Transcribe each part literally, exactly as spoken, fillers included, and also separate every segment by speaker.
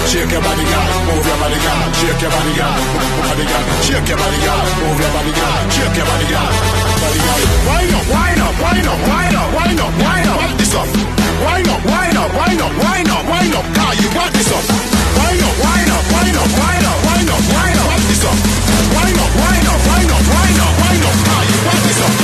Speaker 1: Shake your body, girl. Move your body, girl. Shake your body, girl. Move your body, girl. Shake your body, girl. Move your body, girl. Shake your body, girl. Body, girl. Wind up, wind up, wind up, wind up, wind up, wind up. Wind this up. Wind up, wind up, wind up, wind up, wind up. Girl, you want this up? Wind up, wind up, wind up, wind up, wind up, wind up. Wind this up. Wind up, wind up, wind up, wind up, wind up. Girl, you want this up?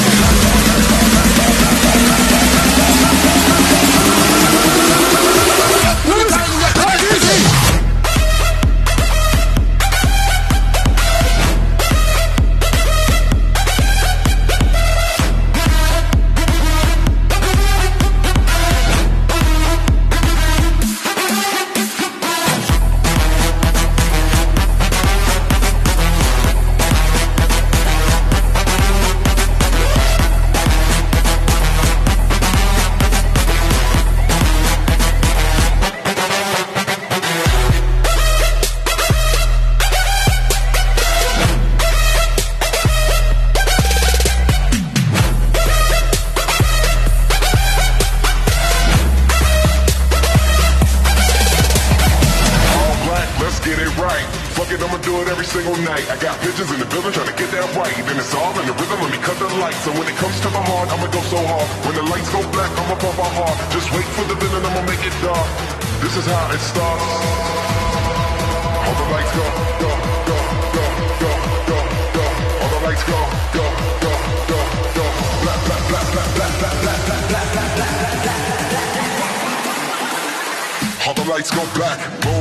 Speaker 2: I got bitches in the building trying to get that right. Then it's all in the rhythm, let me cut the lights. So when it comes to my heart, I'ma go so hard. When the lights go black, I'ma pump my heart. Just wait for the villain, I'ma make it dark. This is how it starts. All the lights go, go, go, go, go, go, go. All the lights go, go, go, go, go. Black, black, black, black, black, black, black, black, black, black, black, black. All the lights go black, boom.